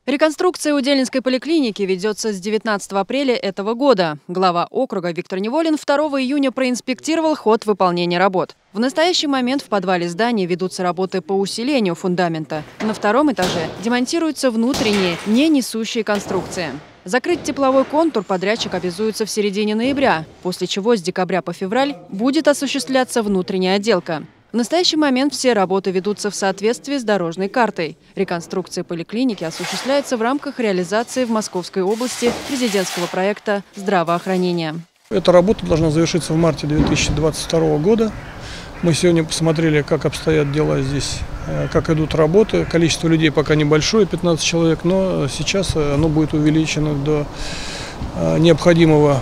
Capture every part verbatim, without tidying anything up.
Реконструкция Удельнинской поликлиники ведется с девятнадцатого апреля этого года. Глава округа Виктор Неволин второго июня проинспектировал ход выполнения работ. В настоящий момент в подвале здания ведутся работы по усилению фундамента. На втором этаже демонтируются внутренние, не несущие конструкции. Закрыть тепловой контур подрядчик обязуется в середине ноября, после чего с декабря по февраль будет осуществляться внутренняя отделка. В настоящий момент все работы ведутся в соответствии с дорожной картой. Реконструкция поликлиники осуществляется в рамках реализации в Московской области президентского проекта здравоохранения. Эта работа должна завершиться в марте две тысячи двадцать второго года. Мы сегодня посмотрели, как обстоят дела здесь, как идут работы. Количество людей пока небольшое, пятнадцать человек, но сейчас оно будет увеличено до необходимого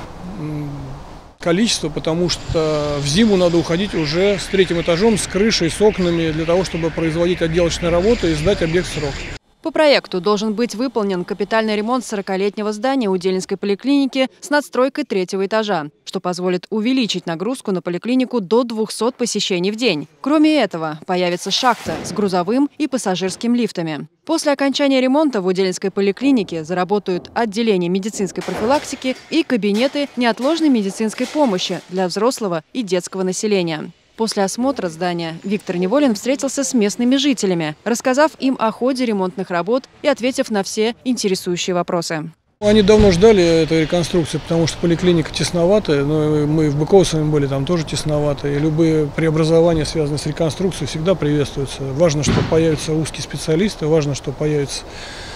количество, потому что в зиму надо уходить уже с третьим этажом, с крышей, с окнами, для того, чтобы производить отделочные работы и сдать объект в срок. По проекту должен быть выполнен капитальный ремонт сорокалетнего здания Удельнинской поликлиники с надстройкой третьего этажа, что позволит увеличить нагрузку на поликлинику до двухсот посещений в день. Кроме этого, появится шахта с грузовым и пассажирским лифтами. После окончания ремонта в Удельнинской поликлинике заработают отделение медицинской профилактики и кабинеты неотложной медицинской помощи для взрослого и детского населения. После осмотра здания Виктор Неволин встретился с местными жителями, рассказав им о ходе ремонтных работ и ответив на все интересующие вопросы. Они давно ждали этой реконструкции, потому что поликлиника тесноватая, но мы в Быково с вами были, там тоже тесновато. И любые преобразования, связанные с реконструкцией, всегда приветствуются. Важно, что появятся узкие специалисты, важно, что появится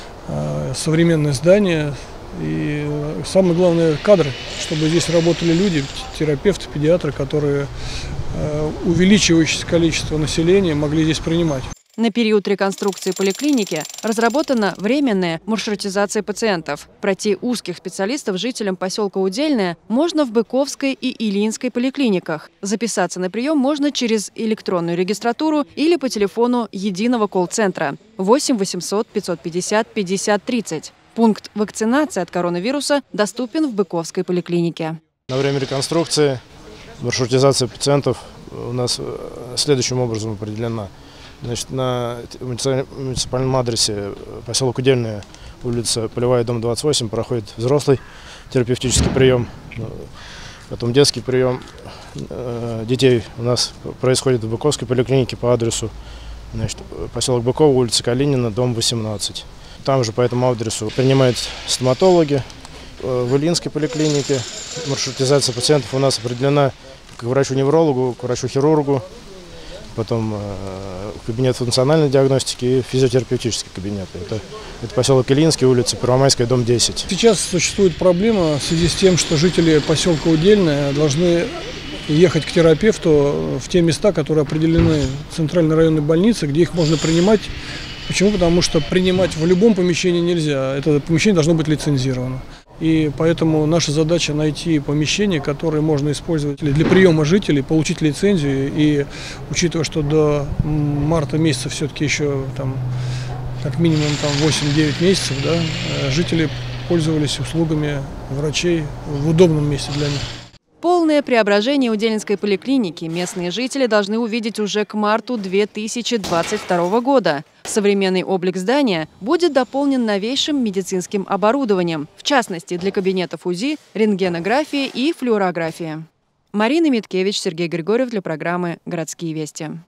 э, современное здание. И самое главное – кадры, чтобы здесь работали люди, терапевты, педиатры, которые э, увеличивающееся количество населения могли здесь принимать. На период реконструкции поликлиники разработана временная маршрутизация пациентов. Пройти узких специалистов жителям поселка Удельное можно в Быковской и Ильинской поликлиниках. Записаться на прием можно через электронную регистратуру или по телефону единого колл-центра восемь восемьсот пятьсот пятьдесят пятьдесят тридцать. Пункт вакцинации от коронавируса доступен в Быковской поликлинике. На время реконструкции маршрутизация пациентов у нас следующим образом определена. Значит, на муниципальном адресе поселок Удельное, улица Полевая, дом двадцать восемь, проходит взрослый терапевтический прием, потом детский прием детей у нас происходит в Быковской поликлинике по адресу, значит, поселок Быково, улица Калинина, дом восемнадцать. Там же по этому адресу принимают стоматологи. В Ильинской поликлинике маршрутизация пациентов у нас определена к врачу-неврологу, к врачу-хирургу, потом э, кабинет функциональной диагностики и физиотерапевтический кабинет. Это, это поселок Ильинский, улица Первомайская, дом десять. Сейчас существует проблема в связи с тем, что жители поселка Удельное должны ехать к терапевту в те места, которые определены в центральной районной больнице, где их можно принимать. Почему? Потому что принимать в любом помещении нельзя. Это помещение должно быть лицензировано. И поэтому наша задача найти помещение, которое можно использовать для приема жителей, получить лицензию. И учитывая, что до марта месяца все-таки еще там, как минимум восемь-девять месяцев, да, жители пользовались услугами врачей в удобном месте для них. Полное преображение Удельнинской поликлиники местные жители должны увидеть уже к марту две тысячи двадцать второго года. Современный облик здания будет дополнен новейшим медицинским оборудованием, в частности для кабинетов УЗИ, рентгенографии и флюорографии. Марина Миткевич, Сергей Григорьев для программы «Городские вести».